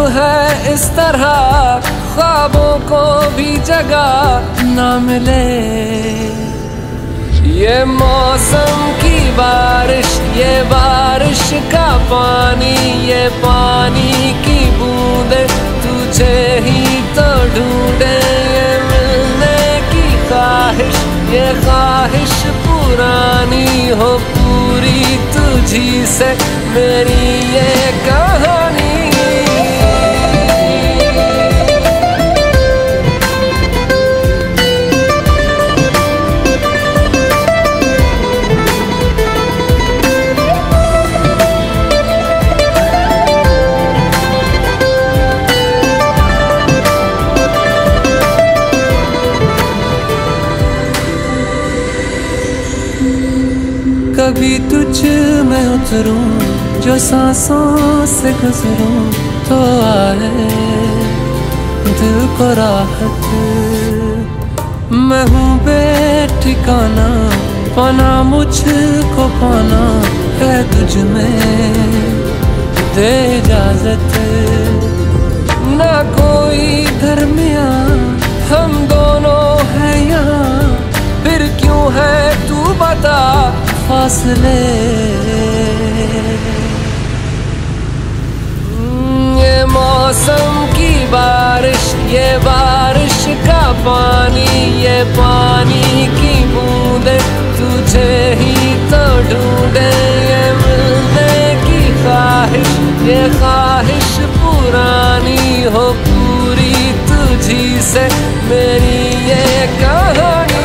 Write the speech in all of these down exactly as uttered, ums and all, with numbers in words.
है इस तरह ख्वाबों को भी जगह ना मिले। ये मौसम की बारिश, ये बारिश का पानी, ये पानी की बूंदे तुझे ही तो ढूंढे। ये मिलने की ख्वाहिश, ये ख्वाहिश पुरानी हो पूरी तुझी से मेरी ये कहानी। कभी तुझ में उतरूं, जो सांसों से गुजरूं तो आए दिल को राहत। मैं हूँ बेठिकाना, पाना मुझको पाना है तुझ में, दे इजाजत। ना कोई दरमिया, हम दोनों हैं यहाँ, फिर क्यों है तू बता फासले। ये मौसम की बारिश, ये बारिश का पानी, ये पानी की बूंदे तुझे ही तो ढूंढे। ये मिलने की ख्वाहिश, ये ख्वाहिश पुरानी हो पूरी तुझी से मेरी ये कहानी।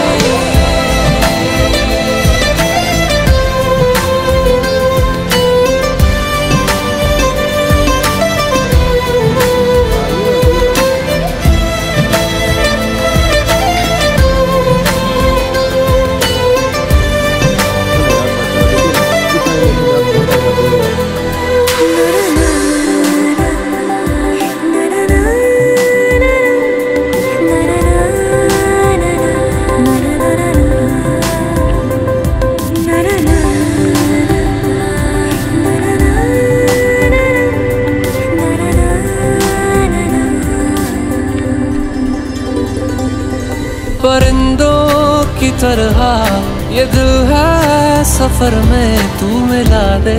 परिंदों की तरह ये दिल है सफर में, तू मिला दे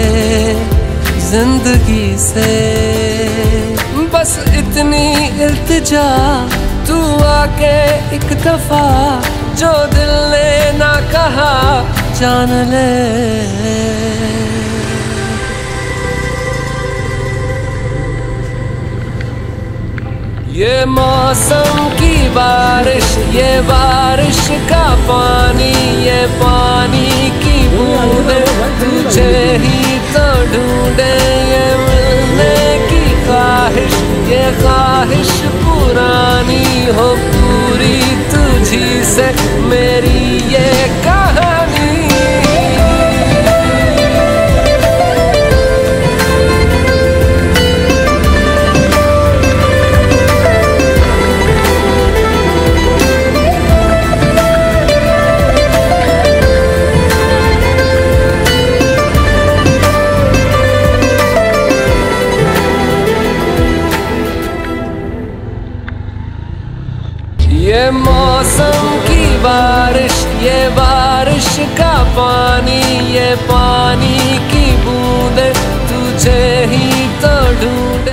जिंदगी से। बस इतनी इल्तिजा, तू आके एक दफा जो दिल ने ना कहा जान ले। ये मौसम की बारिश, ये बारिश का पानी, ये पानी की बूंदे तुझे ही तो ढूंढे। ये मिलने की ख्वाहिश, ये ख्वाहिश पुरानी हो पूरी तुझी से मेरी ये कहानी। ये मौसम की बारिश, ये बारिश का पानी, ये पानी की बूंदे तुझे ही तो ढूंढे।